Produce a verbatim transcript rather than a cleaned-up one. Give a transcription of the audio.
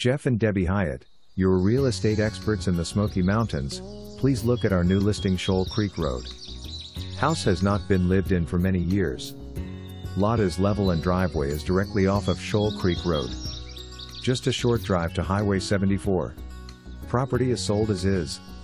Jeff and Debi Hyatt, your real estate experts in the Smoky Mountains. Please look at our new listing, Shoal Creek Road. House has not been lived in for many years. Lot is level and driveway is directly off of Shoal Creek Road. Just a short drive to Highway seventy-four. Property is sold as is.